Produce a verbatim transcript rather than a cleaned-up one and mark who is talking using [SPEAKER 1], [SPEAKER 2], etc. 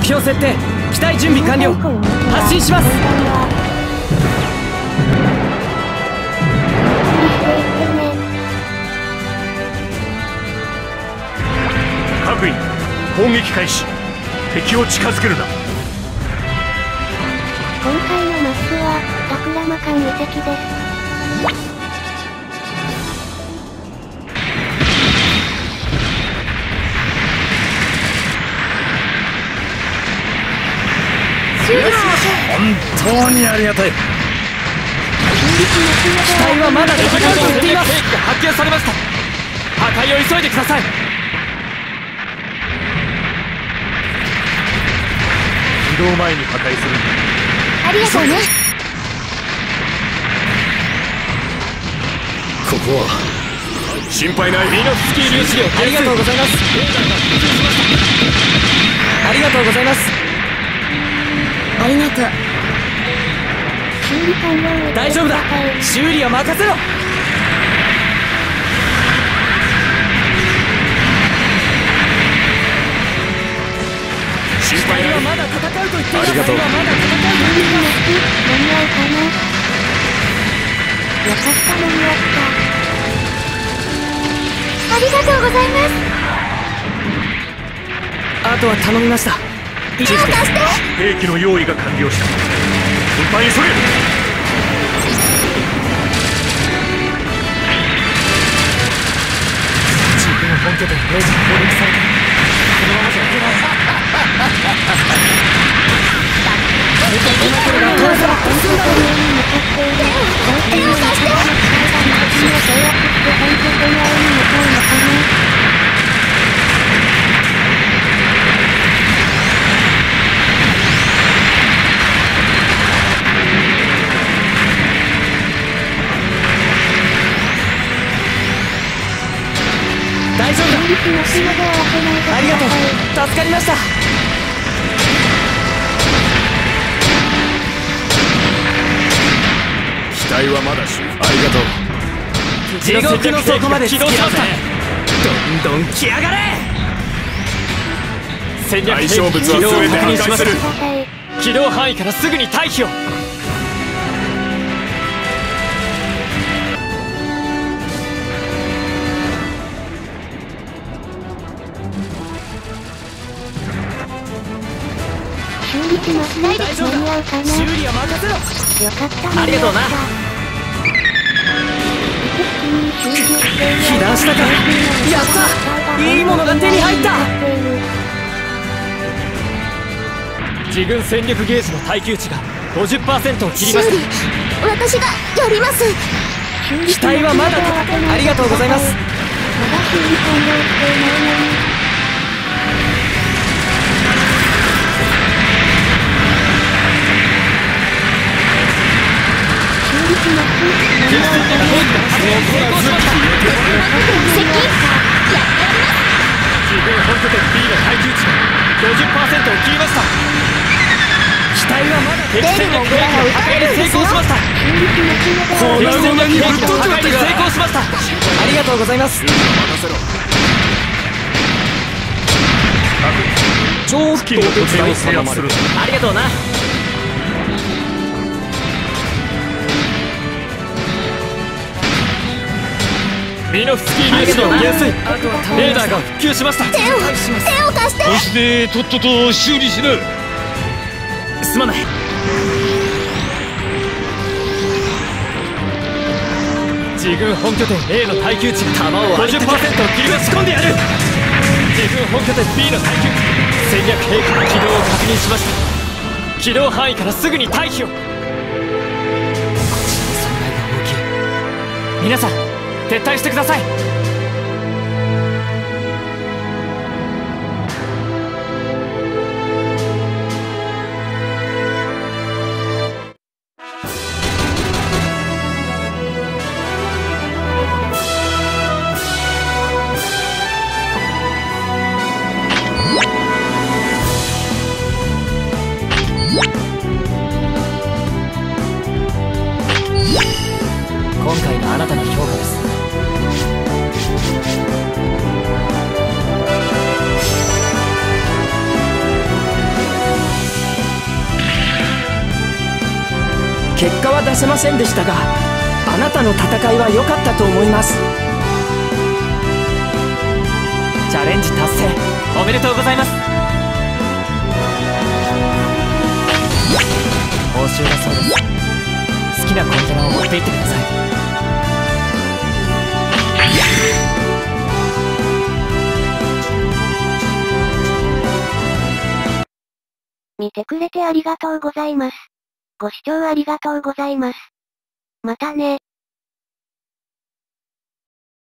[SPEAKER 1] 目標設定、機体準備完了。発進します。
[SPEAKER 2] 各員、攻撃開始。敵を近づけるな。
[SPEAKER 3] 今回のマップは桜間間遺跡です。
[SPEAKER 2] 本当にありがたい。
[SPEAKER 1] 機体はまだ敵が撃っています。兵器が発見されました。破壊を急いでください。
[SPEAKER 2] 起動前に破壊するんだ。
[SPEAKER 3] ありがとうね。
[SPEAKER 2] ここは心配ない。
[SPEAKER 1] ミノフスキー粒子量ありがとうございます。ありがとうございます。
[SPEAKER 3] ありがとう。修理完了。
[SPEAKER 1] 大丈夫だ。修理は任せろ。
[SPEAKER 2] 心配ない。
[SPEAKER 1] まだ戦うと言っています。
[SPEAKER 2] ありがとう。
[SPEAKER 1] まだ戦うと言っています。
[SPEAKER 3] 間に合うかな。よかった間に合った。ありがとうございます。
[SPEAKER 1] あとは頼みました。
[SPEAKER 3] 手を貸して。
[SPEAKER 2] 兵器の用意が完了した。運搬急げ。
[SPEAKER 1] 自分の本拠点レジが攻撃された。このままじゃいけない。手を貸して。大丈夫だ。ありがとう。助かりました。
[SPEAKER 2] 機体はまだ修理。ありがとう。
[SPEAKER 1] 地獄の底まで起動しました。どんどん来やがれ。戦略兵器起動を確認しました。起動範囲からすぐに退避を。大丈夫だ。修理は任せろ。
[SPEAKER 3] よかった。
[SPEAKER 1] ありがとうな。被弾したか。やった。いいものが手に入った。自軍戦力ゲージの耐久値が ごじゅっパーセント を切りました。
[SPEAKER 3] 私がやります。
[SPEAKER 1] 機体はまだありがとうございます。
[SPEAKER 3] まだ修理完了していないのに。
[SPEAKER 1] 自軍本拠点 B の耐久値が ごじゅっパーセント を切りました。機体はまだ敵戦略兵器の破壊に成功しました。敵戦略兵器の破壊に成功しました。ありがとうございます。
[SPEAKER 2] ちょっと手伝い制圧する。
[SPEAKER 1] ありがとうな。ミノフスキー粒子の減衰。レーダーが復旧しました。
[SPEAKER 3] 手を手を貸して。
[SPEAKER 2] そしてとっとと修理しな。
[SPEAKER 1] すまない。自軍本拠点 A の耐久値が弾を ごじゅっパーセント を切り出し込んでやる。自軍本拠点 B の耐久値、戦略兵器の起動を確認しました。起動範囲からすぐに退避を。こちらの損害が大きい。皆さん撤退してください。今回のあなたの評価です。 結果は出せませんでしたが、あなたの戦いは良かったと思います。チャレンジ達成おめでとうございます。報酬だそうです。好きなコンテナを持って行ってください。
[SPEAKER 3] 見てくれてありがとうございます。ご視聴ありがとうございます。またね。